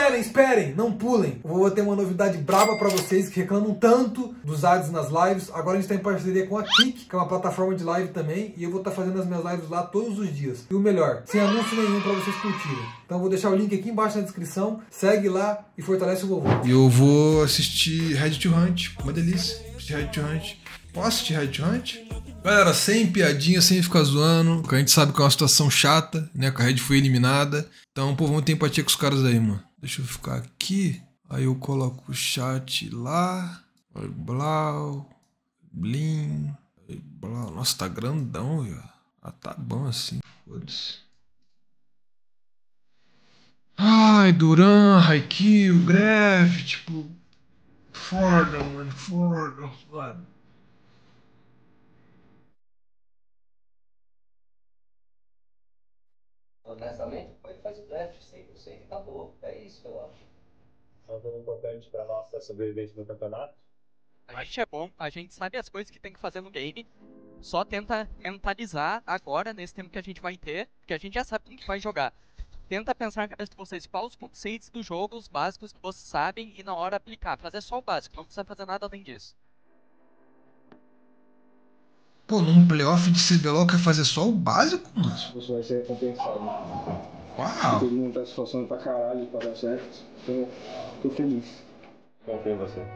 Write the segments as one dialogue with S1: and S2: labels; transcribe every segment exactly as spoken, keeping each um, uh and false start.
S1: esperem, esperem, não pulem. Eu vou ter uma novidade braba pra vocês que reclamam tanto dos ads nas lives. Agora a gente tá em parceria com a Kik, que é uma plataforma de live também, e eu vou estar fazendo as minhas lives lá todos os dias. E o melhor, sem anúncio nenhum pra vocês curtirem. Então eu vou deixar o link aqui embaixo na descrição, segue lá e fortalece o vovô. E eu vou assistir Red to Hunt, uma delícia, assistir Red to Hunt. Posso assistir Red to Hunt? Galera, sem piadinha, sem ficar zoando, porque a gente sabe que é uma situação chata, né? Que a Red foi eliminada. Então, pô, vamos ter empatia com os caras aí, mano. Deixa eu ficar aqui. Aí eu coloco o chat lá. Blau. Blim. Blau. Nossa, tá grandão, velho. Ah, tá bom assim. Foda-se. Ai, Duran, Haikyuu, Greve, tipo... Foda, mano, foda, foda.
S2: Honestamente, faz o draft cem por cento e acabou. É isso que eu acho. É um importante para nossa sobrevivência no campeonato.
S3: A gente é bom, a gente sabe as coisas que tem que fazer no game. Só tenta mentalizar agora, nesse tempo que a gente vai ter, porque a gente já sabe o que vai jogar. Tenta pensar na cabeça de vocês quais os conceitos do jogo, os básicos que vocês sabem e na hora aplicar. Fazer só o básico, não precisa fazer nada além disso.
S1: Pô, num playoff de C B L O quer fazer só o básico, mano?
S2: Você vai ser recompensado.
S1: Uau!
S2: Todo mundo tá se esforçando pra caralho pra dar certo. Então, tô feliz. Confio em você.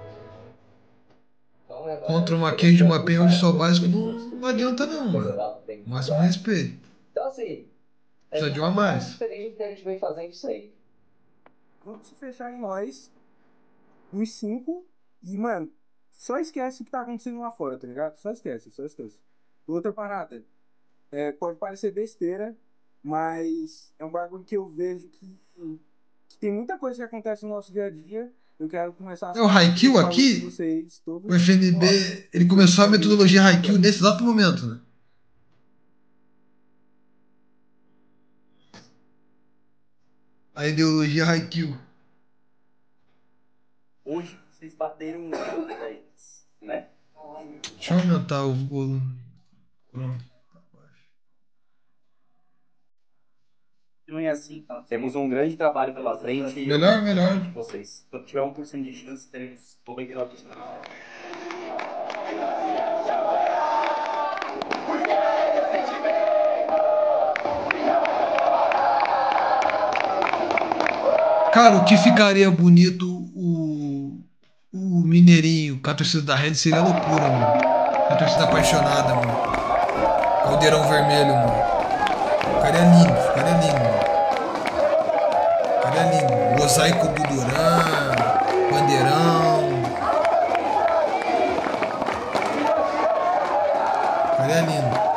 S1: Contra uma cage de uma pen onde só o básico não, não adianta não, mano. Máximo respeito.
S2: Então assim,
S1: Precisa de uma mais.
S2: diferente que a gente vem fazendo isso aí.
S4: Vamos se fechar em nós, uns cinco, e mano, só esquece o que tá acontecendo lá fora, tá ligado? Só esquece, só esquece. Outra parada, é, pode parecer besteira, mas é um bagulho que eu vejo que, que tem muita coisa que acontece no nosso dia a dia. Eu quero começar a...
S1: É o Haikyuu aqui,
S4: vocês, todos.
S1: o F N B, ele começou a metodologia Haikyuu nesse exato momento, né? A ideologia Haikyuu.
S4: Hoje vocês bateram dez, né?
S1: Deixa eu aumentar o volume. Pronto.
S4: Não é assim, tá? Temos um grande trabalho pela frente.
S1: Melhor, melhor.
S4: Vocês. Se tiver um por cento de chance, teremos noventa e nove por cento.
S1: Cara, o que ficaria bonito o, o Mineirinho com a torcida da Red seria loucura, mano. A torcida apaixonada, mano. Caldeirão vermelho, mano. Ficaria lindo, ficaria lindo, mano. Ficaria lindo. Mosaico do Duran, bandeirão. Ficaria lindo.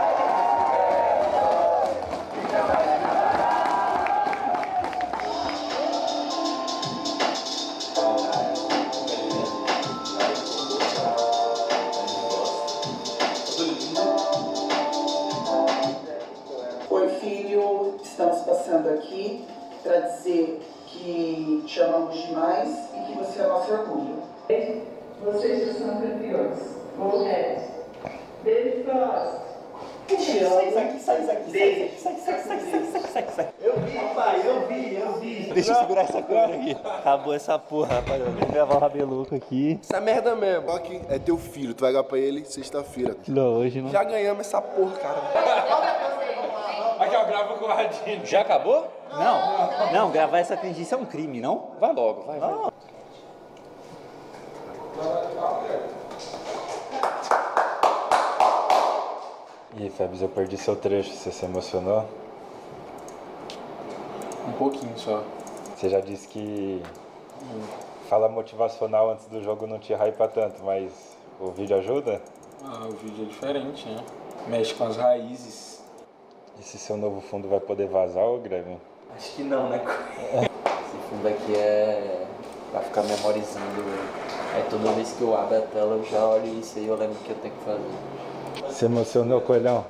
S5: Estamos passando aqui para dizer que te amamos demais e que você é nosso orgulho. Vocês já são campeões. Vamos ver. Beijo pra nós. Sai, sai, sai, sai, sai, sai, sai, sai, sai, sai.
S6: Eu vi, pai, eu vi, eu vi.
S7: Deixa eu segurar essa câmera aqui. Acabou essa porra, rapaziada. Vou gravar o Rabeluco aqui.
S6: Essa merda mesmo. Rock é teu filho, tu vai ligar pra ele sexta-feira.
S7: Não, hoje não.
S6: Já ganhamos essa porra, cara.
S8: Aqui, ó, grava com o Radinho.
S7: Já acabou? Não. Não, gravar essa tangência é um crime, não?
S8: Vai logo, vai, vai.
S7: Não.
S9: E aí, Febs, eu perdi seu trecho, você se emocionou?
S8: Um pouquinho só.
S9: Você já disse que fala motivacional antes do jogo não te hypa tanto, mas o vídeo ajuda?
S8: Ah, o vídeo é diferente, né? Mexe com as raízes.
S9: E se seu novo fundo vai poder vazar, ô Greve?
S2: Acho que não, né? Esse fundo aqui é pra ficar memorizando. Aí toda vez que eu abro a tela eu já olho isso aí e eu lembro o que eu tenho que fazer.
S9: Se emocionou, Coelhão?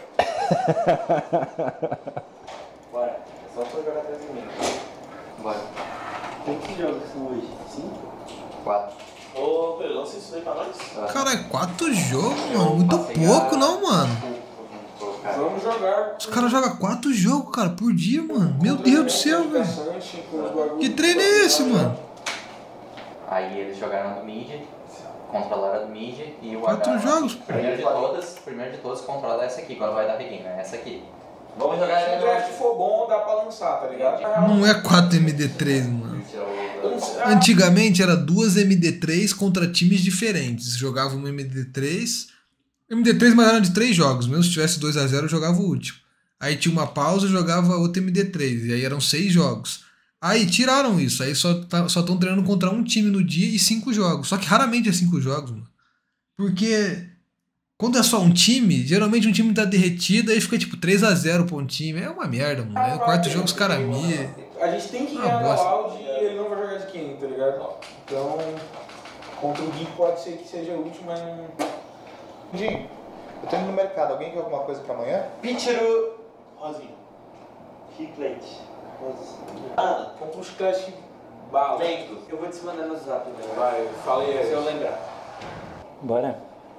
S2: Bora, é só pra jogar atrás de mim. Bora. Tem que jogos são hoje? Cinco? Quatro.
S10: Ô, Pedro, lança isso aí pra nós.
S1: Cara, é quatro jogos, mano. Muito pouco, não, mano?
S4: Vamos jogar.
S1: Os caras jogam quatro jogos, cara, por dia, mano. Meu Deus do céu, velho. Que treino é esse, mano?
S2: Aí eles jogaram no mid, controlaram do mid e o
S1: Quatro jogos, pô.
S2: Primeiro de todas, primeiro de todos controla essa aqui, quando vai dar reguinho, né? Essa aqui. Vamos jogar
S4: Se o draft for bom, dá pra lançar, tá ligado?
S1: Não é quatro M D três, mano. Antigamente era duas M D três contra times diferentes. Jogavam uma M D três. M D três, mas era de três jogos. Mesmo se tivesse dois a zero, eu jogava o último. Aí tinha uma pausa e jogava outra M D três. E aí eram seis jogos. Aí tiraram isso. Aí só estão só treinando contra um time no dia e cinco jogos. Só que raramente é cinco jogos, mano. Porque quando é só um time, geralmente um time tá derretido, aí fica tipo três a zero pra um time. É uma merda, mano. Aí o quarto jogo os caras mia.
S4: A gente tem que
S1: Ah,
S4: ganhar no
S1: bosta.
S4: round e ele não vai jogar de quem, tá ligado? Então, contra o Gui pode ser que seja útil, mas não.
S10: Dinho, eu tô indo no mercado. Alguém quer alguma coisa pra amanhã?
S7: Píchero. Rosinho. Chiclete.
S4: Ah, compra um chiclete bala.
S7: Lento. Eu vou te mandar no zap, velho.
S4: Vai, falei aí.
S7: Se eu lembrar. Bora.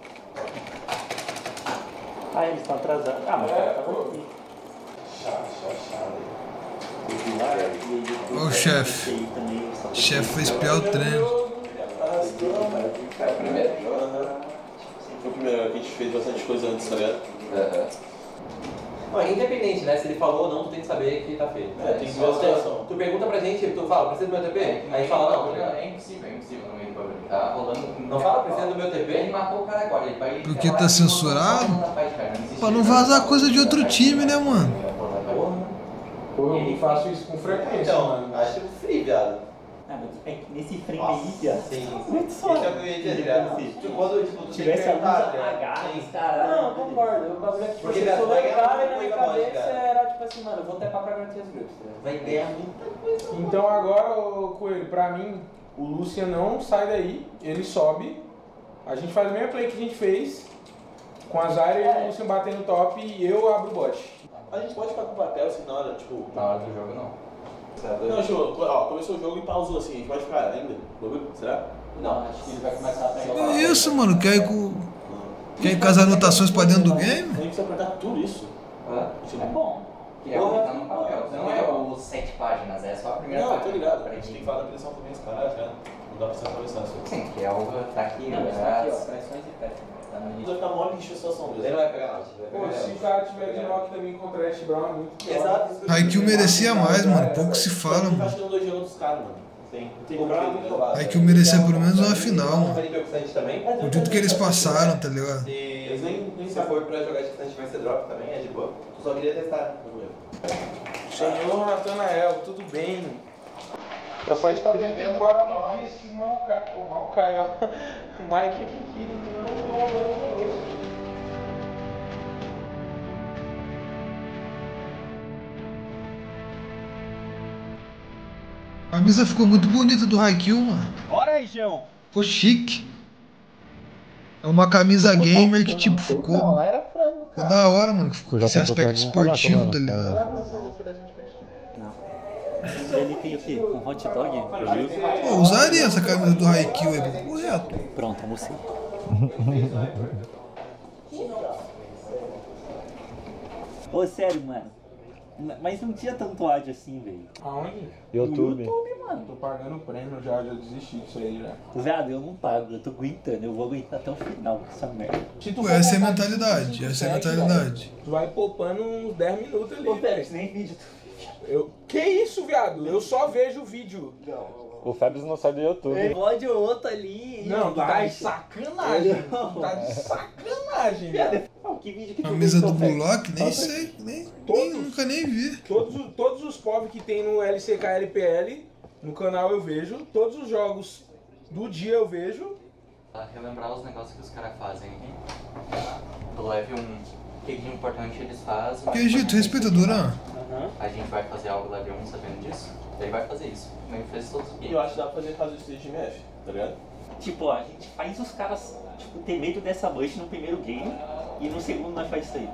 S7: Ah, eles estão atrasados. Ah, mas o cara tava aqui.
S4: Chave, chave, chave.
S1: Ó o chefe. Chefe foi espiar o treino.
S11: Foi o primeiro. Foi o primeiro que a gente fez bastante coisa antes, tá ligado? Aham.
S2: Não, independente, né? Se ele falou ou não, tu tem que saber que tá feito.
S11: É, tem que ver a situação.
S2: Tu pergunta pra gente, tu fala, precisa do meu T P? Aí a gente fala, não,
S3: É impossível, é impossível no meio do bagulho.
S2: tá rolando. Não fala, precisa do meu T P, ele matou o cara agora. Ele vai.
S1: Porque tá censurado? Pra não vazar coisa de outro time, né, mano?
S4: Porra, eu faço isso com frequência,
S11: Então,
S4: mano.
S11: acho free, viado.
S7: Ah, mas é que nesse frame aí, viado.
S11: Sim,
S7: muito
S11: sim.
S7: só.
S11: Esse é o que eu ia dizer, viado. Tipo, quando tipo, tu
S7: tivesse
S11: tem que
S7: alguns
S11: perguntar,
S7: apagados, cara.
S2: Não, concordo. O bagulho é que tipo,
S11: Porque
S2: eu
S11: vai
S2: sou
S11: ganhar
S2: legal e na
S11: muita
S2: minha
S11: coisa
S2: cabeça
S11: mais, cara.
S2: era tipo assim, mano, eu vou tepar pra garantir os grupos. Vai ganhar muita coisa.
S4: Então agora, ô, Coelho, pra mim, o Lucian não sai daí, ele sobe. A gente faz a mesma play que a gente fez, com a Zarya e o Lucian batendo top e eu abro o bot.
S11: A gente pode ficar com o papel assim na hora, tipo.
S2: Na hora do jogo não.
S11: Não, tipo, ó, começou o jogo e pausou assim, a gente pode ficar ainda? Será?
S2: Não, acho que ele vai começar a pegar.
S1: É isso, mano. Quer, com... Quer com as anotações pra dentro do game?
S11: A gente precisa apertar tudo isso.
S2: Hã? É bom. Que é o que tá no papel. Não é os sete páginas, é só a primeira
S11: Não,
S2: página.
S11: tô ligado. A gente tem que falar da pressão também, os caras, já. Não dá pra se atravessar assim.
S2: Sim, que é o tá aqui,
S3: Não,
S2: né?
S3: mas tá aqui, ó,
S2: As-
S3: pressões e técnicas. Tá no
S11: Vai
S3: início.
S11: ficar mole de situação mesmo.
S2: Ele não vai pegar nada.
S4: Pô, se o cara tiver de knock também contra Ash Brown, é muito pior.
S11: Exato.
S1: Haikyuu merecia mais, mano. Pouco se fala,
S11: Tá
S1: mano.
S11: tirando dois jogos dos caras, mano. Tem. Tem
S2: Pô, cara, muito roubado.
S1: Haikyuu merecia pelo menos uma final, mano.
S2: também.
S1: Por tudo que eles passaram, tá ligado?
S11: E eles nem, nem
S2: Se
S11: sabem.
S2: for pra jogar distante vai ser drop também, é de boa. Tu só queria testar.
S4: Senhor Natanael, tudo bem? Já pode estar bebendo embora nós, que o mal cai, o mal cai, ó. O Mike aqui, não
S1: A camisa ficou muito bonita do Haikyuu, mano.
S7: Bora, região.
S1: Ficou chique. É uma camisa gamer que, tipo, ficou.
S7: era frango.
S1: Ficou da hora, mano. Ficou esse aspecto esportivo, tá ligado?
S7: Ele tem o quê? Um hot dog?
S1: Pô, usaria essa camisa do Haikyuu aí, papo correto.
S7: Pronto, almocei. Ô, sério, mano. Mas não tinha tanto áudio assim, velho.
S4: Aonde?
S9: YouTube.
S4: No YouTube, mano. Tô pagando prêmio já, já desisti disso aí já.
S7: Viado, eu não pago, eu tô aguentando, eu vou aguentar até o final com essa merda.
S4: Se tu
S1: Pô,
S4: for
S1: essa é a
S4: montar
S1: mentalidade,
S4: vídeo,
S1: essa é a
S4: consegue,
S1: mentalidade.
S4: velho. Tu vai poupando uns dez minutos ali,
S7: Ô, velho,
S4: velho.
S7: isso nem vídeo.
S4: Eu... Que isso, viado? Eu só vejo o vídeo.
S9: O Febs não sai do YouTube.
S7: Pode o outro ali.
S4: Não, tu tá de
S7: embaixo.
S4: sacanagem. Tu tá de sacanagem, velho.
S7: Não, que vídeo que tu
S1: Camisa
S7: viu,
S1: do
S7: Febs?
S1: Blue Lock, nem sei, nem, nem, nunca nem vi.
S4: Todos, os- todos os P O V que tem no L C K L P L, no canal eu vejo. Todos os jogos do dia eu vejo.
S3: Pra relembrar os negócios que os caras fazem. Do leve um. O que de importante eles fazem.
S1: Que Egito, respeita Duran.
S7: Aham.
S3: A gente vai fazer algo level um sabendo disso. Ele vai fazer isso. Como ele fez todos os
S11: E eu
S3: games.
S11: acho que dá pra fazer caso de M F, tá ligado?
S7: Tipo, ó, a gente faz os caras tipo, ter medo dessa bush no primeiro game e no segundo nós faz isso aí.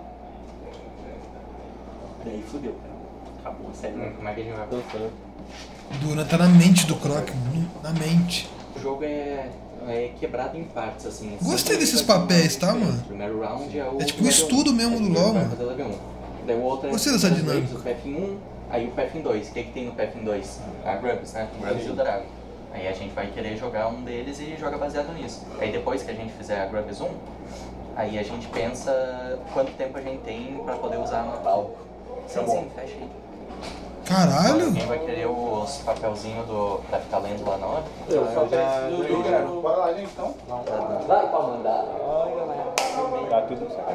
S7: Daí fudeu, cara. Acabou, sério.
S3: Hum, Como é que a gente vai fazer?
S1: Duran tá na mente do Croc, mano, na mente.
S3: O jogo é
S2: é quebrado em partes, assim.
S1: Gostei desses papéis, tá, mano?
S2: O primeiro round é o.
S1: É tipo um estudo mesmo do LoL, mano.
S2: Daí o outro é
S1: Gostei dessa dinâmica.
S2: o P F um, aí o P F dois. O que, que tem no P F dois? A Grubs, né? O Grubs e o Drago. Aí a gente vai querer jogar um deles e joga baseado nisso. Aí depois que a gente fizer a Grubs um, aí a gente pensa quanto tempo a gente tem pra poder usar no palco. Sim, sim, fecha aí.
S1: Caralho!
S2: Alguém vai querer os papelzinhos do, pra ficar lendo lá na hora?
S10: Eu só já... Bora lá, gente, então.
S2: Vai pra mandar.
S9: Tá tudo certo.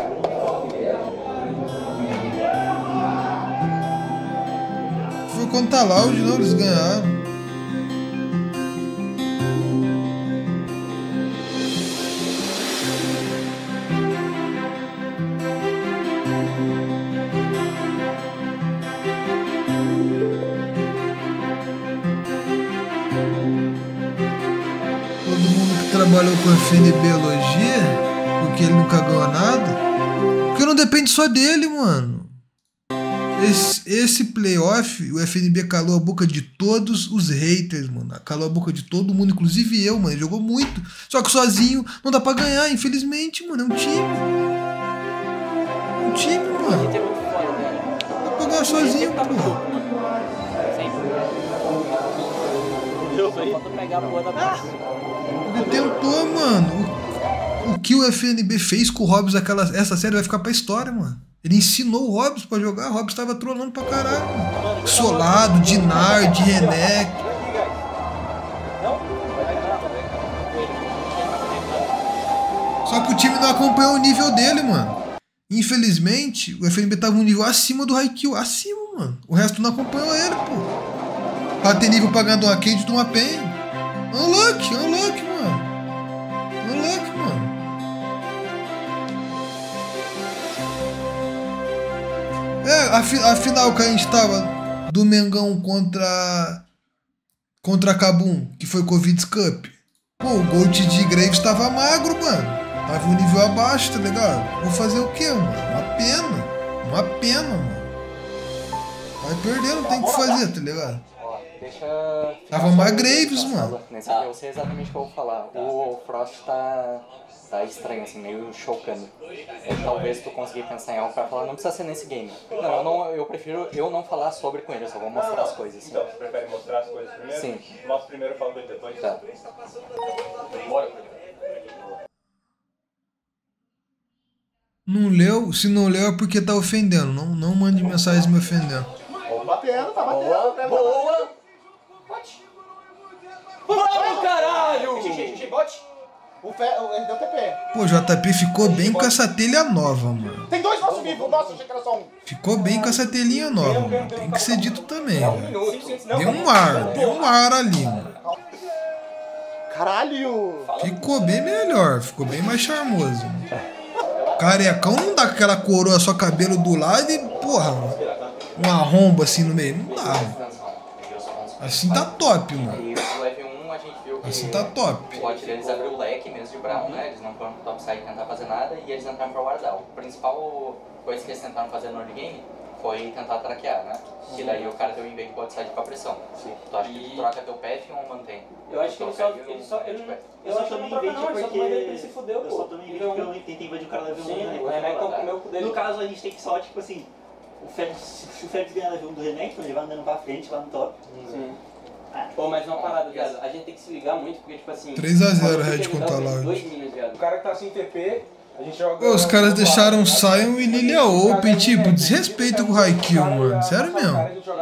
S1: Foi contar lá, de novo eles ganharam. Trabalhou com F N Biologia, porque ele nunca ganhou nada. Porque não depende só dele, mano. Esse, esse playoff, o F N B calou a boca de todos os haters, mano. Calou a boca de todo mundo, inclusive eu, mano. Ele jogou muito. Só que sozinho não dá pra ganhar, infelizmente, mano. É um time. É um time, mano. Dá pra ganhar sozinho, pô. Ele tentou, mano. O, o que o F N B fez com o Hobbs aquela, essa série vai ficar pra história, mano. Ele ensinou o Hobbs pra jogar. O Hobbs tava trolando pra caralho, mano. Solado, Dinar, de Renek. Só que o time não acompanhou o nível dele, mano. Infelizmente, o F N B tava um nível acima do Haikyuu. Acima, mano. O resto não acompanhou ele, pô. Pra ter nível pra ganhar de uma Cade e de uma Pen. Unlucky, unlucky, mano. Unlucky, mano. É, a, fi, a final que a gente tava do Mengão contra contra a Kabum, que foi Covid Cup. Pô, o Gold de Graves tava magro, mano. Tava um nível abaixo, tá ligado? Vou fazer o quê, mano? Uma pena. Uma pena, mano. Vai perder, não tem o que fazer, tá ligado?
S2: Deixa.
S1: Tava mais Graves, mano.
S2: Nesse aqui eu sei exatamente o que eu vou falar. O Frost tá. tá estranho, assim, meio chocando. É, talvez tu conseguir pensar em algo pra falar, não precisa ser nesse game. Não, eu, não, eu prefiro eu não falar sobre com ele, eu só vou mostrar as coisas. Assim.
S9: Então, você prefere mostrar as coisas primeiro?
S2: Sim.
S9: Mostra primeiro, fala depois.
S2: Tá.
S9: Bora.
S1: Não leu? Se não leu é porque tá ofendendo. Não, não mande mensagem me ofendendo.
S10: Tá batendo, tá batendo.
S2: Boa, boa. Bote. Vamos, caralho!
S10: Xixi, bote. O Fe... Ele deu T P.
S1: Pô, o J P ficou bem com essa telha nova, mano.
S10: Tem dois nossos vivos. Nossa, achei que era só um.
S1: Ficou bem com essa telinha nova, mano. Tem que ser dito também, velho. Deu um ar, deu um ar ali, mano.
S10: Caralho!
S1: Ficou bem melhor, ficou bem mais charmoso. Carecão não dá aquela coroa só cabelo do lado e, porra, uma romba assim no meio. Não dá, mano. Assim tá top, mano.
S2: E o Level um a gente viu que
S1: assim tá top.
S2: o bot deles abriu o leque mesmo de Brown, né? Eles não foram pro topside tentar fazer nada e eles entraram pra Wardal. A principal coisa que eles tentaram fazer no early game foi tentar traquear, né? E daí o cara deu invade bot side pra pressão. Tu acha que tu troca teu path ou mantém?
S7: Eu acho que ele só... Ele só ele, eu só tomei invade porque... ele se fudeu, pô. Eu só tomei invade porque eu não tentei invadir o cara level um, né?
S3: O Renek comeu com dele.
S7: No caso, a gente tem que só, tipo assim... O Félix, se o Félix ganhar level um do Renek, ele vai andando pra frente lá no top.
S3: Sim. Ah, pô, mas uma parada, viado, a gente tem que se ligar muito, porque, tipo assim...
S1: três a zero Red contra a Loud.
S3: O cara que tá sem T P, a gente joga...
S1: Os caras deixaram Sion e Lilia Open, tipo, desrespeito com o Haikyuu, mano. Sério mesmo.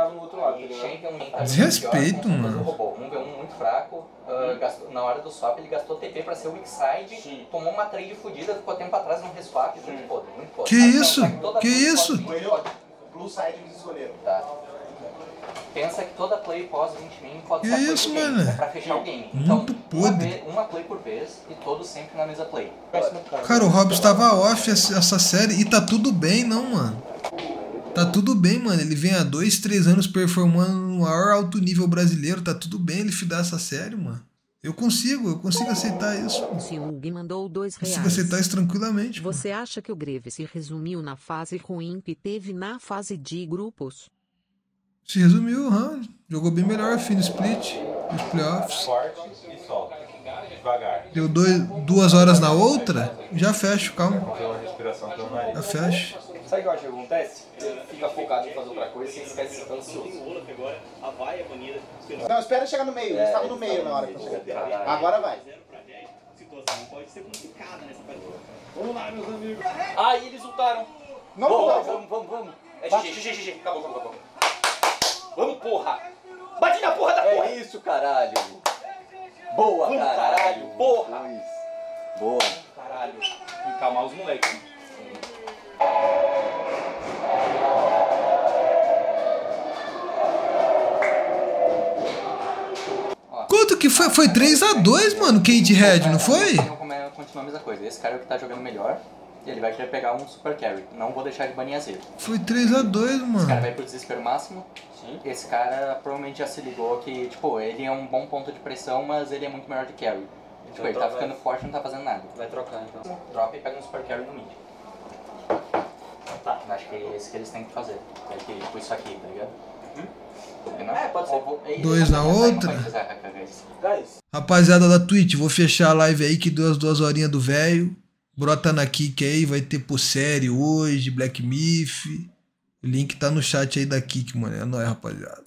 S1: Desrespeito, mano.
S2: Um v um muito fraco, uh, gastou, na hora do swap ele gastou T P pra ser weak side, sim. Tomou uma trade fodida, ficou tempo atrás num reswap, muito podre, muito podre.
S1: Que isso? Que isso?
S10: Blue side eles escolheram.
S2: Tá. Pensa que toda play pós vinte min pode
S1: que
S2: ser
S1: isso,
S2: game,
S1: mano?
S2: É pra fechar o game.
S1: Muito
S2: então,
S1: podre.
S2: Uma, vez, uma play por vez e todos sempre na mesa play.
S1: Cara, o Hobbs tava off essa série e tá tudo bem, não, mano. Tá tudo bem, mano. Ele vem há dois, três anos performando no maior alto nível brasileiro. Tá tudo bem ele fidar essa série, mano. Eu consigo, eu consigo aceitar isso.
S12: O Siung mandou dois reais.
S1: Consigo aceitar isso tranquilamente.
S12: Você mano. Acha que o Greve se resumiu na fase ruim que teve na fase de grupos?
S1: Se resumiu, huh? Jogou bem melhor, fim do split, nos playoffs.
S9: Forte e solta. devagar.
S1: Deu dois, duas horas na outra? Já fecho, calma.
S9: Uma respiração pelo nariz.
S1: Já fecho.
S13: Sabe o que eu acho que acontece? Você fica focado em fazer outra coisa e você esquece de estar ansioso.
S10: Não, espera chegar no meio. Eles estavam no meio na hora que eu cheguei. Agora vai.
S7: Pode ser complicada nessa partida. Vamos lá, meus amigos.
S13: Aí eles lutaram.
S10: Não,
S13: vamos,
S10: não,
S13: vamos, vamos, vamos. É G G, G G, G G. Acabou, acabou, acabou. Vamos, porra. Bate na porra da porra.
S14: É isso, caralho. Boa,
S13: vamos,
S14: caralho.
S13: caralho. Porra.
S14: Boa.
S13: Caralho. E calmar os moleques.
S1: Quanto que foi? Foi três a dois, mano, Cade Red, não foi?
S2: Continua a mesma coisa. Esse cara é o que tá jogando melhor. E ele vai querer pegar um super carry. Não vou deixar ele banir a zero.
S1: Foi três a dois,
S2: Esse cara
S1: mano.
S2: vai pro desespero máximo. Sim. Esse cara provavelmente já se ligou que, tipo, ele é um bom ponto de pressão, mas ele é muito melhor de carry. Então, tipo, ele tá ficando forte e não tá fazendo nada.
S13: Vai trocar então.
S2: Dropa e pega um super carry no mid. Tá, acho que é esse que eles têm que fazer. É que, tipo, isso aqui, tá ligado? Hum? É, pode ser.
S1: Dois na outra. Rapaziada da Twitch, vou fechar a live aí que deu as duas horinhas do velho. Brota na Kik aí, vai ter por série hoje, Black Myth. O link tá no chat aí da Kik, mano. É nóis, rapaziada.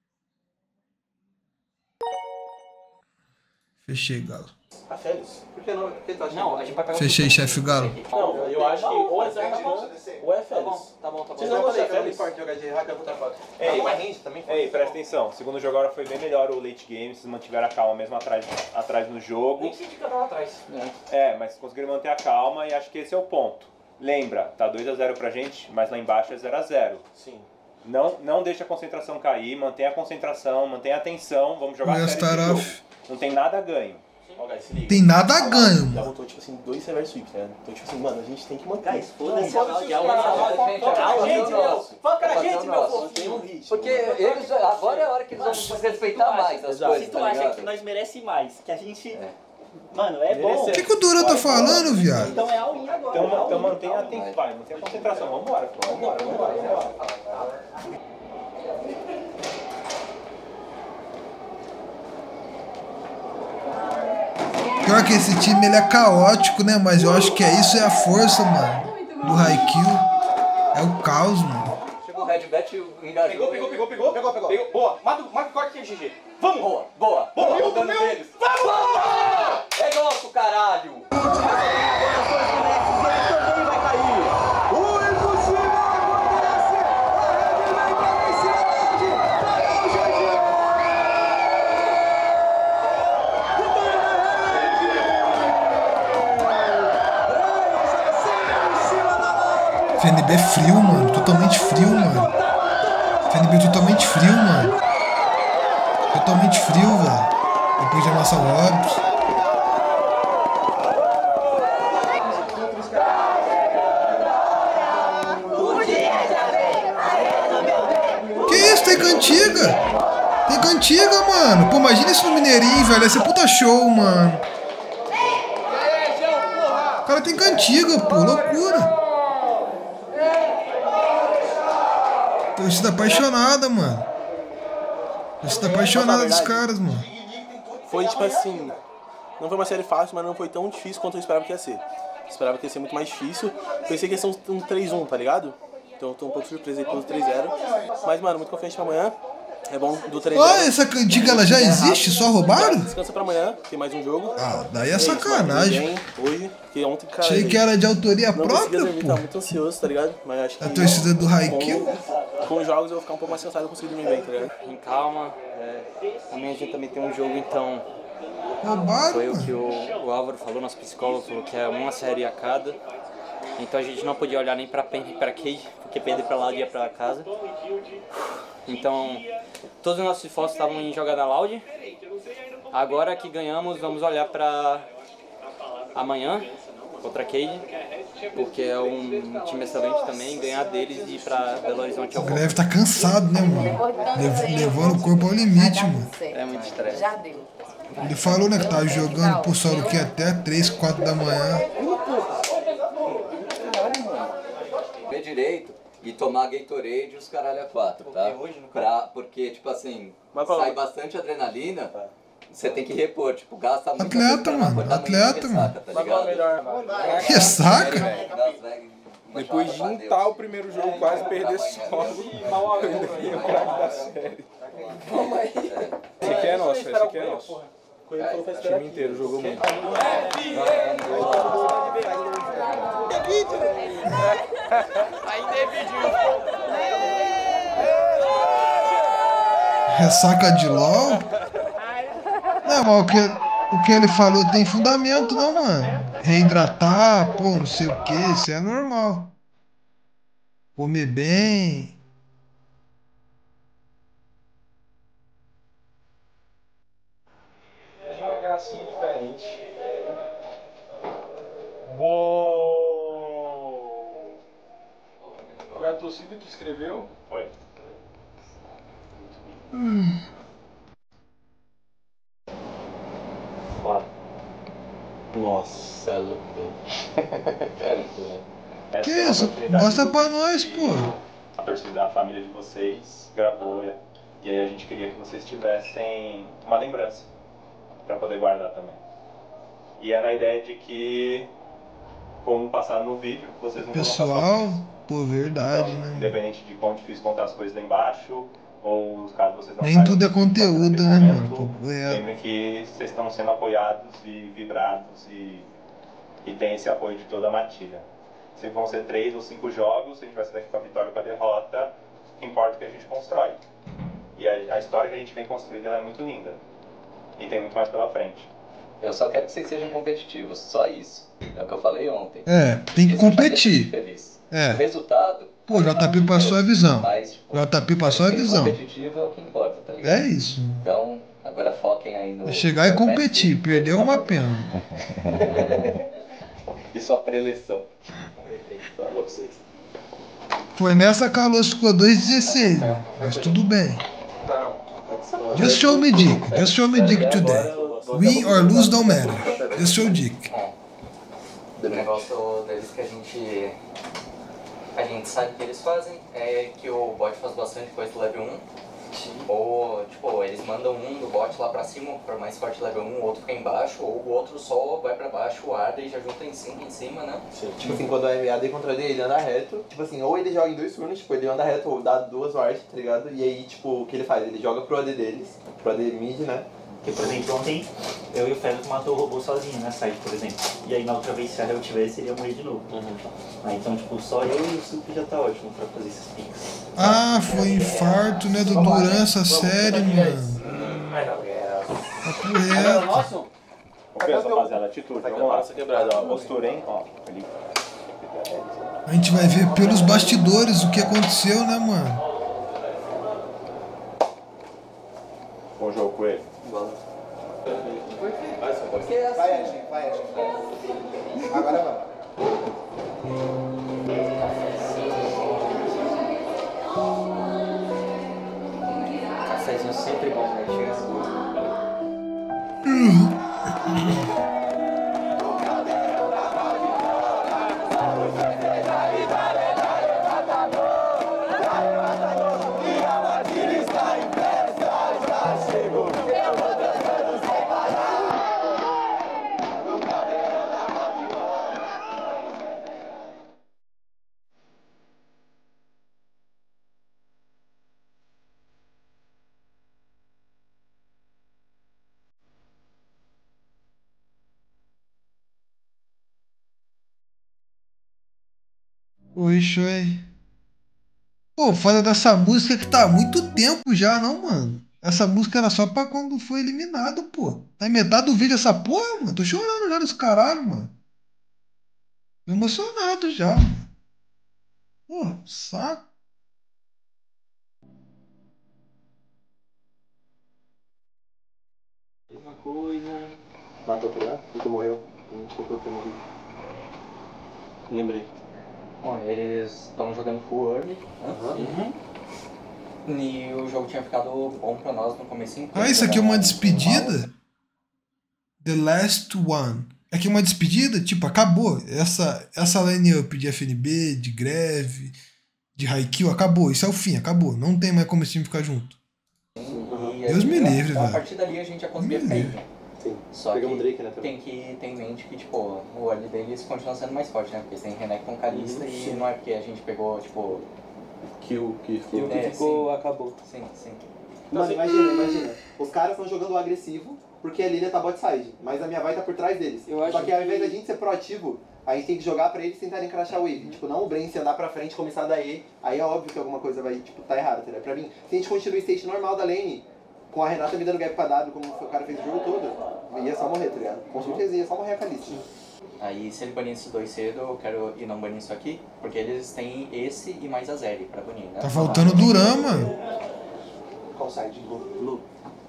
S1: Fechei, Galo.
S11: Tá feliz. Por que não? Por que tá achando?
S2: Não, a gente vai pegar
S1: Fechei, chefe Galo.
S11: Não, eu acho que ou é Zergan ou é Félix.
S2: Tá bom, tá bom, tá bom.
S11: Vocês não gostam de Félix? Jogar de hack, eu vou estar fora.
S9: Ei,
S11: mais range também.
S9: Ei, presta atenção. O segundo jogo agora foi bem melhor o late game. Vocês mantiveram a calma mesmo atrás, atrás no jogo.
S13: Nem senti que eu tava atrás.
S9: É, mas conseguiram manter a calma e acho que esse é o ponto. Lembra, tá dois a zero pra gente, mas lá embaixo é zero a zero.
S11: Sim.
S9: Não, não deixa a concentração cair, mantenha a concentração, mantenha a atenção, vamos jogar
S1: Yes,
S9: sério esse
S1: Taraf.
S9: jogo. Não tem nada a ganho.
S11: Ó, guys, se liga.
S1: Tem nada a ganho,
S11: Já
S1: mano.
S11: botou, tipo assim, dois server sweeps, né? Então, tipo assim, mano, a gente tem que manter.
S7: Guys, foda-se.
S11: Foda-se os
S7: É
S11: caras.
S7: a gente, meu. Foca na gente, meu
S11: Não
S7: povo.
S11: tem um ritmo.
S14: Porque eles, agora é a hora que eles vão se respeitar mais as
S7: Se
S14: coisas,
S7: tu
S14: tá
S7: acha que
S14: ligado?
S7: nós merece mais, que a gente... Mano, é bom.
S1: O que, que o Duran tá falando, viado?
S7: Então é all-in agora.
S9: Então, então mantenha a atenção, vai, mantenha a concentração. Vambora, pô, vambora, vambora, vambora.
S1: Pior que esse time ele é caótico, né? Mas eu acho que é isso, é a força, mano. Do Haikyuu. É o caos, mano.
S14: Chegou o Red Bet e engajou.
S13: Pegou, pegou, pegou, pegou, pegou, pegou. Boa, mata o corte aqui, G G. Vamos!
S14: Boa, boa.
S13: Boa,
S14: Boa,
S13: meu,
S14: dano
S13: meu.
S14: deles.
S13: Vamos!
S14: É nosso, caralho.
S1: F N B é frio, mano. Totalmente frio, mano. F N B é totalmente frio, mano. Totalmente frio, velho. Depois de amassar o óbvio. Que isso? Tem cantiga? Tem cantiga, mano. Pô, imagina isso no Mineirinho, velho. Ia ser puta show, mano. O cara tem cantiga, pô. Loucura. Torcida apaixonada, mano. Torcida apaixonada dos caras, mano.
S11: Foi tipo assim, não foi uma série fácil, mas não foi tão difícil quanto eu esperava que ia ser. Eu esperava que ia ser muito mais difícil. Pensei que ia ser um, um três a um, tá ligado? Então eu tô um pouco surpreso aí pelo três a zero. Mas, mano, muito confiante pra amanhã. É bom do três a zero.
S1: Ah, essa cantiga ela já existe? Só roubaram?
S11: Descansa pra amanhã, tem mais um jogo.
S1: Ah, daí é sacanagem.
S11: Hoje, porque ontem, cara.
S1: Achei que era de autoria
S11: não
S1: própria,
S11: dormir,
S1: pô.
S11: Tava muito ansioso, tá ligado? Mas acho que.
S1: A torcida do Haikyuu.
S11: Com, com os jogos eu vou ficar um pouco mais cansado e conseguir dormir bem, tá ligado?
S13: Em calma. É, amanhã a gente também tem um jogo, então.
S1: Roubaram,
S13: Foi o
S1: mano.
S13: que o, o Álvaro falou, nosso psicólogo falou que é uma série a cada. Então a gente não podia olhar nem pra Pen nem pra Cade, porque perder pra lá ia pra casa. Então, todos os nossos esforços estavam em jogar na Loud. Agora que ganhamos, vamos olhar pra amanhã contra a Cade, porque é um time excelente também, ganhar deles e ir pra Belo Horizonte é
S1: O
S13: o
S1: Greve tá cansado, né, mano? Lev- Levando o corpo ao limite, mano.
S13: É muito estresse.
S15: Já deu.
S1: Ele falou, né, que tava jogando por solo que até três, quatro da manhã.
S14: Ver direito e tomar Gatorade e os caralho a quatro, tá? Pra, porque, tipo assim, sai bastante adrenalina você tem que repor, tipo, gasta muito.
S1: Atleta, mano, atleta, mano.
S14: Tá ligado?
S1: Ressaca?
S8: Depois de untar o primeiro jogo, quase perder solo, eu ainda ganhei o craque da série. Esse aqui é nosso, esse aqui é nosso. O time inteiro jogou muito.
S3: Ainda é vídeo.
S1: Ressaca de LOL? Não, mas o que, o que ele falou tem fundamento, não, mano. Reidratar, pô, não sei o que, isso é normal. Comer bem.
S8: É uma gracinha diferente. Uou! Foi a torcida que escreveu? Foi.
S1: Hum.
S15: Nossa, é louco.
S1: Que isso? Mostra pra nós, pô.
S15: A torcida, a família de vocês gravou e aí a gente queria que vocês tivessem uma lembrança para poder guardar também. E era a ideia de que, como passar no vídeo, vocês não
S1: Pessoal, pô, verdade,
S15: então,
S1: né?
S15: independente de quão difícil contar as coisas lá embaixo, ou caso vocês não
S1: Nem tudo é conteúdo, né, mano? Pô, é...
S15: lembrem que vocês estão sendo apoiados e vibrados e, e tem esse apoio de toda a matilha. Se vão ser três ou cinco jogos, a gente vai sair daqui com a vitória ou com a derrota, importa o que a gente constrói. E a, a história que a gente vem construindo é muito linda. E tem muito mais pela frente.
S14: Eu só quero que vocês sejam competitivos, só isso. É o que eu falei ontem.
S1: É, tem que competir. É.
S14: O resultado...
S1: Pô, o J P passou a visão.
S14: Mas, tipo,
S1: o J P passou a visão.
S14: Competitivo é o que importa, tá ligado?
S1: É isso.
S14: Então, agora foquem aí no...
S1: É chegar e competir, perdeu uma pena.
S15: E só pré-eleição.
S1: Foi nessa que a Carlos ficou dois dezesseis, mas tudo bem. Just show me dick. Just show me dick today. Win or lose don't matter. Just show dick.
S2: Do negócio deles que a gente a gente sabe que eles fazem é que o bot faz bastante coisa do level um. Ou, tipo, eles mandam um do bot lá pra cima, por mais forte level um, o outro fica embaixo, ou o outro só vai pra baixo, arda e já junta em cima, em cima, né?
S10: Sim. Tipo assim, quando é A D contra D, ele anda reto. Tipo assim, ou ele joga em dois turnos, tipo, ele anda reto ou dá duas wards, tá ligado? E aí, tipo, o que ele faz? Ele joga pro A D deles, pro A D mid, né?
S7: Porque, por exemplo, ontem eu e o Feras matou o robô sozinho na side, por exemplo. E aí na outra vez, se a eu tivesse, ele ia morrer de novo. Uhum. Ah, então, tipo, só eu e o Sup já tá ótimo pra fazer esses picks.
S1: Ah, foi infarto, né, do Duran essa série, mano. Papo reto.
S15: Compensa, rapaziada, atitude. Vamos lá. Ó, postura, hein? Ó, ali.
S1: A gente vai ver pelos bastidores o que aconteceu, né, mano?
S15: Bom jogo com ele.
S10: Vai, Ashley, vai, Ashley. Agora vai.
S13: Cafézinho sempre bom, né? Chega assim.
S1: Oi, Shoei. Pô, foda dessa música que tá há muito tempo já, não, mano? Essa música era só pra quando foi eliminado, pô. Tá em metade do vídeo essa porra, mano. Tô chorando já nesse caralho, mano. Tô emocionado já. Pô, saco.
S7: Uma coisa... Matou por lá? Nunca morreu. Não sei por que morreu. Lembrei.
S2: Bom, eles estão jogando full early, né? Uhum. E o jogo tinha ficado bom pra nós no comecinho.
S1: Ah, isso aqui é uma despedida? The Last One. Aqui é uma despedida? Tipo, acabou. Essa, essa line-up de F N B, de Greve, de Haikyuu, acabou. Isso é o fim, acabou. Não tem mais como esse time ficar junto.
S2: E
S1: Deus me livre,
S2: então, a
S1: velho.
S2: partir dali a gente já conseguia
S1: Deus me
S2: fake.
S10: Sim.
S2: Só que
S10: Pegamos Drake, né, também.
S2: tem que ter em mente que, tipo, o early deles continua sendo mais forte, né? Porque você tem Renekton, Kalista
S10: Uhum,
S2: e
S10: sim.
S2: não é porque a gente pegou, tipo...
S10: Kill, que ficou.
S2: Kill que
S10: É,
S2: ficou,
S10: sim.
S2: acabou. Sim, sim.
S10: Mano, imagina, imagina. Os caras estão jogando agressivo porque a Lilia tá bot side, mas a minha vai tá por trás deles.
S13: Eu acho
S10: Só que ao invés
S13: que-
S10: da gente ser proativo, a gente tem que jogar pra eles tentarem crashar o wave. Tipo, não o Brain se andar pra frente e começar a dar E, aí é óbvio que alguma coisa vai, tipo, tá errada, tá ligado? Pra mim, se a gente continuar o state normal da lane, com a Renata me dando gap pra W, como o cara fez o jogo todo, ia só morrer, tá ligado? Com certeza ia só morrer a Kalista.
S2: Aí se ele banir esses dois cedo, eu quero ir não banir isso aqui, porque eles têm esse e mais a Zeri pra banir, né?
S1: Tá faltando Duran, mano.
S10: Qual side? Blue.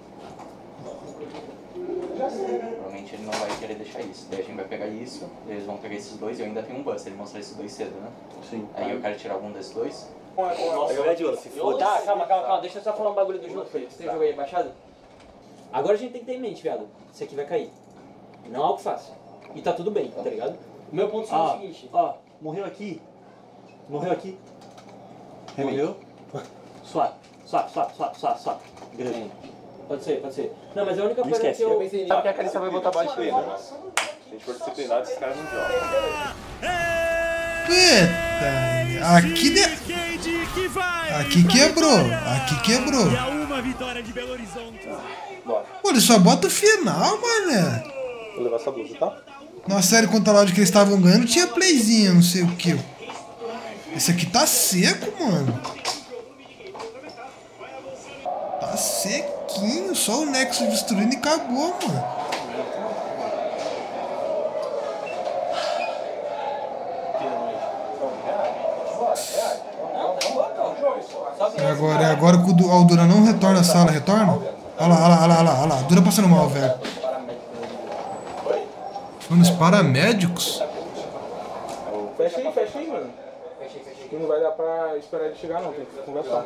S2: Provavelmente ele não vai querer deixar isso. Daí a gente vai pegar isso, eles vão pegar esses dois e eu ainda tenho um bust, ele mostrar esses dois cedo, né?
S10: Sim.
S2: Aí eu quero tirar algum desses dois.
S13: Nossa, eu, tá, calma, calma, calma, deixa eu só falar um bagulho do jogo, Felipe. Você tem jogo aí baixado? Agora a gente tem que ter em mente, viado. Isso aqui vai cair. Não é algo fácil. E tá tudo bem, tá ligado? O meu ponto
S7: Ah,
S13: é o seguinte.
S7: Ó, morreu aqui. Morreu aqui. Morreu?
S13: Swap, swap, swap, swap, swap, swap.
S7: Grande.
S13: Pode ser, pode ser. Não, mas a única
S7: Não
S13: coisa
S7: esquece,
S13: que eu...
S7: eu pensei
S15: Sabe que a Kalista vai voltar baixo ainda, né? Se a gente for disciplinado, esses caras não jogam.
S1: Eita, aqui de... Aqui quebrou, aqui quebrou.
S16: Uma vitória de Belo Horizonte.
S10: Bora.
S1: Pô, ele só bota o final, mané.
S10: Vou levar essa blusa, tá?
S1: Na série contra a Loud que eles estavam ganhando, tinha playzinha, não sei o que. Esse aqui tá seco, mano. Tá sequinho, só o Nexus destruindo e acabou, mano. É agora, é agora que o Du- ó, o Duran não retorna a sala, retorna? Olha lá, olha lá, olha lá, olha lá, olha lá. Duran passando mal, velho. Mano, os paramédicos?
S8: Fecha aí, fecha aí, mano. Que não vai dar pra esperar ele chegar não, tem que conversar.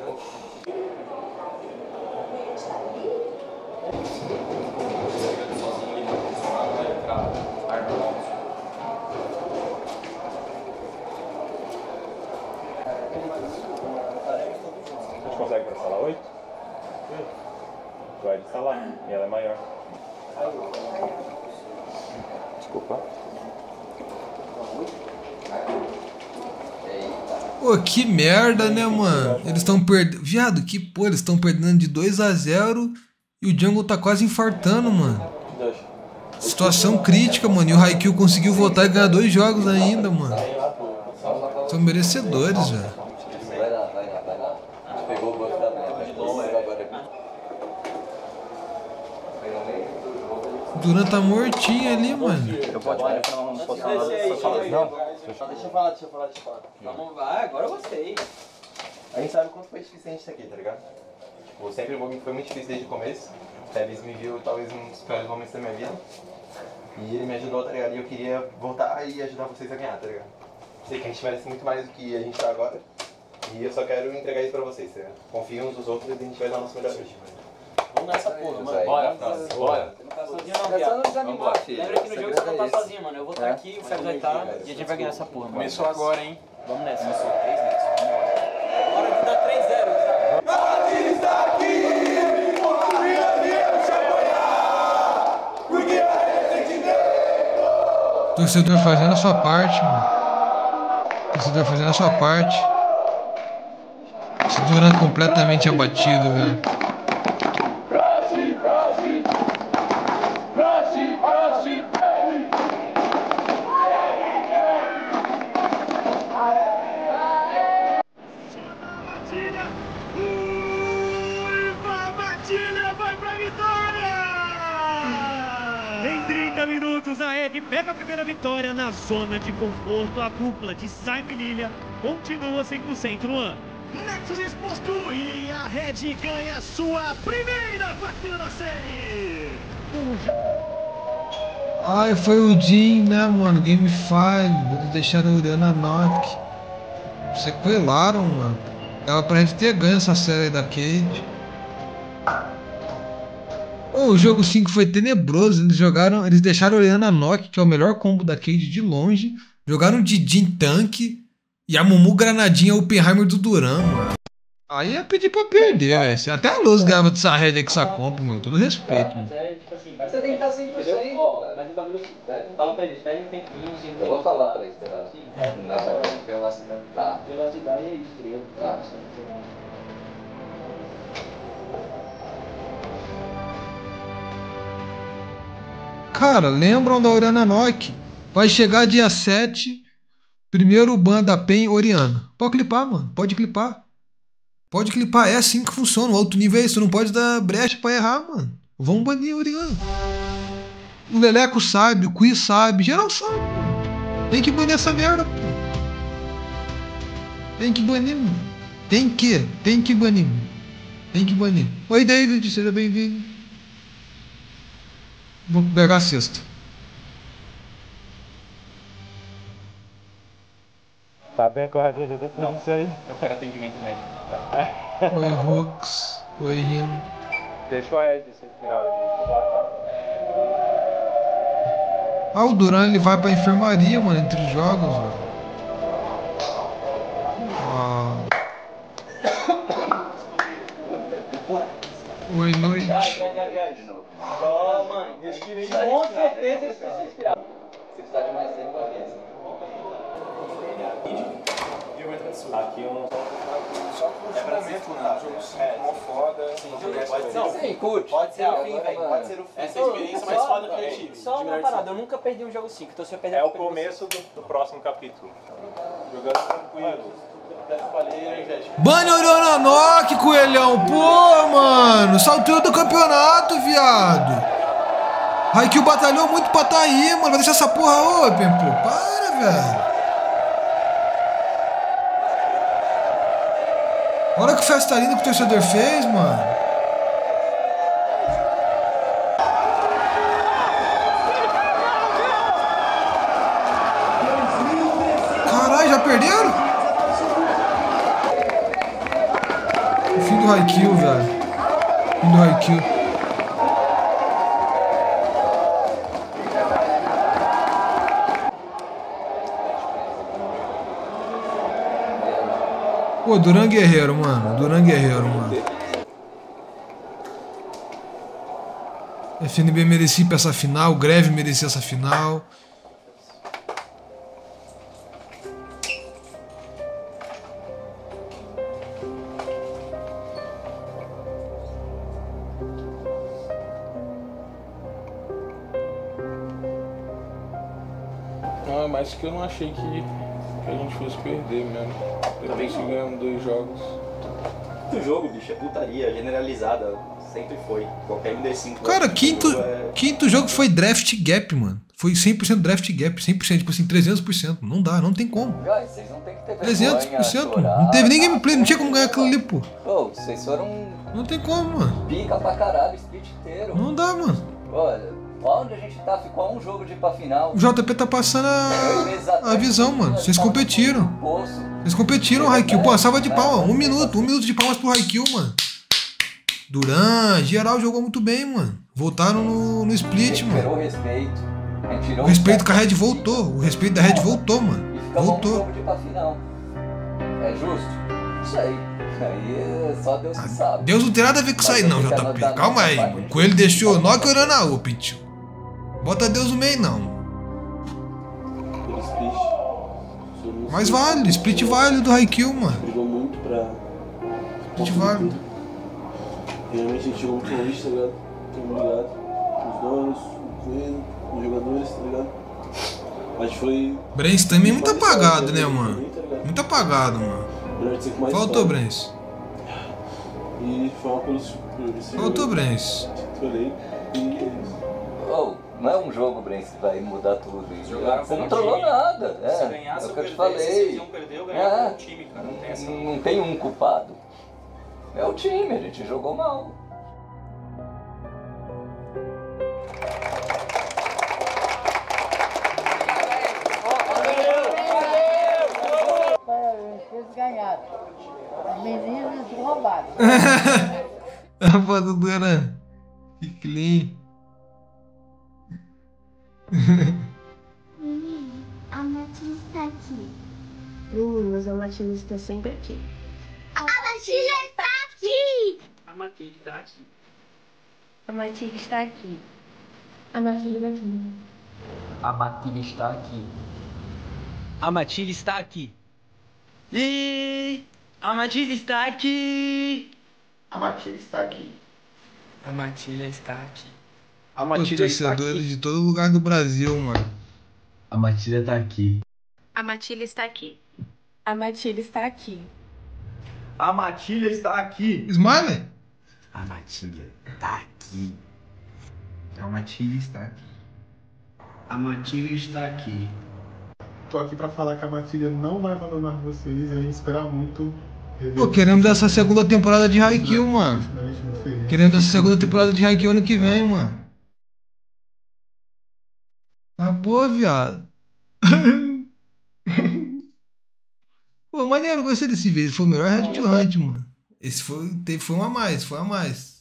S15: A gente consegue pra sala oito? Vai de sala, e ela é maior. Desculpa.
S1: Pô, que merda, né, mano? Eles estão perdendo. Viado, que pô, eles estão perdendo de dois a zero e o Jungle tá quase infartando, mano. Situação crítica, mano. E o Haikyuu conseguiu voltar e ganhar dois jogos ainda, mano. São merecedores, velho.
S14: Vai lá, vai lá, vai lá. A gente pegou o buff da meta. De novo, agora.
S1: O Duran tá mortinho ali, mano.
S10: Eu pode falar pra não postar nada dessas falas, não? Deixa eu falar, deixa eu falar, deixa eu falar.
S13: Vamos lá, agora eu gostei.
S10: A gente sabe o quanto foi difícil a gente estar aqui, tá ligado? Tipo, sempre foi muito difícil desde o começo. O Tevez me viu talvez um dos piores momentos da minha vida. E ele me ajudou, tá ligado? E eu queria voltar e ajudar vocês a ganhar, tá ligado? Sei que a gente merece muito mais do que a gente tá agora. E eu só quero entregar isso pra vocês, tá ligado? Confiem uns nos outros e a gente vai dar o nosso melhor hoje.
S13: Vamos nessa porra, mano.
S10: Bora, França, bora.
S13: Você não tá sozinho não, viado. Lembra que no jogo você não tá sozinho, mano. Eu vou estar aqui, o Félix vai estar e a gente vai ganhar essa porra, mano.
S8: Começou agora, hein?
S13: Vamos nessa. Começou três nessa. Hora de dar três zero.
S1: Torcedor fazendo a sua parte, mano. Torcedor fazendo a sua parte. Esse Duran completamente abatido, velho.
S16: Em trinta minutos, a Ed pega a primeira vitória na zona de conforto. A dupla de Simon e Lilia continua cem por cento no ano. Nexus exposto e a Red ganha sua primeira partida da série.
S1: Ai, foi o Jin, né, mano? Game cinco. Eles deixaram a Oriana Nock. Sequelaram, mano. Dava pra gente ter ganho essa série da Cade. Oh, o jogo cinco foi tenebroso. Eles jogaram. Eles deixaram a Oriana Nock, que é o melhor combo da Cade de longe. Jogaram de Jin Tank. E a Mumu Granadinha Oppenheimer do Duran, mano. Aí é pedir pra perder, velho. Até a Luz ganhava dessa rede aí com essa compra, mano. Todo respeito, mano.
S14: Você tem que estar sempre isso aí, mas o bagulho. Fala pra eles, pede um tempinho. Eu vou falar pra eles, tá? Velocidade é isso, tá?
S1: Cara, lembram da Oriana Nock? Vai chegar dia sete. Primeiro ban da P E N Oriana. Pode clipar, mano. Pode clipar. Pode clipar. É assim que funciona. O alto nível é isso. Não pode dar brecha pra errar, mano. Vamos banir a Oriana. O Leleco sabe. O Qui sabe. Geral sabe. Tem que banir essa merda, pô. Tem que banir, mano. Tem que. Tem que banir, mano. Tem que banir. Oi, David. Seja bem-vindo. Vou pegar a cesta.
S9: Tá bem com a gente depois disso aí?
S13: Eu quero atendimento médico.
S1: Oi, Rox. Oi, Rino.
S9: Deixa o Ed se virar.
S1: Ah, o Duran ele vai pra enfermaria, mano, entre os jogos, velho. Ah. Oi, noite.
S14: Ó, mãe, com certeza eles precisam respirar. Você precisa de mais tempo pra ver.
S8: Aqui um. Só com o momento, né? Jogo cinco, mó foda.
S14: Pode ser. Sim, curte. Pode ser o fim, velho. Pode ser o fim.
S8: Essa é a experiência mais foda que eu tive.
S13: Só uma parada, eu nunca perdi um jogo cinco, então se eu perder...
S15: É o começo do, do próximo capítulo. Jogando tranquilo.
S1: Bane Oriana Nock, coelhão. Pô, mano. Saltou do campeonato, viado. Haikyuu batalhou muito pra tá aí, mano. Vai deixar essa porra open, pô. Para, velho. Olha que festa linda que o torcedor fez, mano. Caralho, já perderam? O fim do Haikyuu, velho. O fim do Haikyuu. Pô, Duran Guerreiro, mano. Duran Guerreiro, mano. F N B merecia pra essa final. Greve merecia essa final.
S8: Ah, mas que eu não achei que, que a gente fosse perder mesmo. Também ganhamos dois jogos.
S7: O jogo, bicho, é putaria, generalizada. Sempre foi. Qualquer M D cinco.
S1: Cara, quinto jogo, é... quinto jogo foi draft gap, mano. Foi cem por cento draft gap. cem por cento, tipo assim, trezentos por cento. Não dá, não tem como.
S14: Guys, vocês não tem que ter
S1: trezentos por cento. Não teve nem gameplay, não tinha como ganhar aquilo ali, pô.
S14: Pô, vocês foram...
S1: Não tem como, mano.
S14: Pica pra caralho, split inteiro.
S1: Não dá, mano.
S14: Olha, onde a gente tá, ficou um jogo de ir pra final.
S1: O J P tá passando a, a visão, mano. Vocês competiram. Vocês competiram, Haikyuu. Pô, salva de palma. Um minuto. Um minuto de palmas pro Haikyuu, mano. Duran, geral jogou muito bem, mano. Voltaram no, no split, mano.
S14: O respeito.
S1: O respeito com a Red voltou. O respeito da Red voltou, mano. Voltou.
S14: Um jogo de ir pra final. É justo? Isso aí. Aí só Deus que sabe.
S1: Deus não tem nada a ver com isso aí, não, J P. Calma aí. O Coelho deixou Nock e Oriana Open, tio. Bota Deus no meio, não. Mas vale, split válido do Haikyuu, mano.
S11: Brigou muito pra...
S1: Split válido.
S11: Realmente a gente jogou muito longe, tá ligado? Muito ligado. Os donos, o Coelho, os jogadores, tá ligado? Mas foi...
S1: Brens também é muito apagado, né, mano? Muito apagado, mano. Faltou Brens.
S11: E foi uma coisa...
S1: Faltou Brens.
S14: Oh, não é um jogo, Brens, que vai mudar tudo. Você não trollou nada. É,
S13: se ganhasse,
S14: é o que eu te
S13: perdesse,
S14: falei.
S13: se iam perder, eu ganhava
S14: É.
S13: com o time, cara. Não tem essa.
S14: Não, não tem um culpado. É o time, a gente jogou mal.
S17: Vocês ganharam. As meninas roubaram.
S1: A foto do Duran. Que clean.
S18: A Matilde está aqui. Meninas, a Matilde está sempre aqui. A Matilde Matilha está aqui!
S16: A Matilha está aqui.
S18: A Matilha está aqui. A Matilha está aqui.
S19: A Matilha está aqui.
S16: A Matilha está aqui. E a Matilha está aqui.
S19: A Matilha está aqui.
S16: A Matilha está aqui.
S11: A
S1: Os
S11: Matilha está aqui.
S1: torcedores de todo lugar do Brasil, mano.
S19: A Matilha está aqui.
S18: A Matilha está aqui. A Matilha está aqui.
S19: A Matilha está aqui.
S1: Smiley?
S19: A Matilha está aqui. A Matilha está aqui. A Matilha está aqui.
S20: Tô aqui pra falar que a Matilha não vai abandonar vocês e a gente espera muito.
S1: Pô, queremos dessa segunda temporada de Haikyuu, mano. Queremos dessa segunda temporada de Haikyuu ano que vem, mano. Tá boa, viado. Pô, maneiro, gostei desse vídeo. Foi o melhor Red Hunt, mano. Esse foi, teve, foi um a mais, foi um a mais.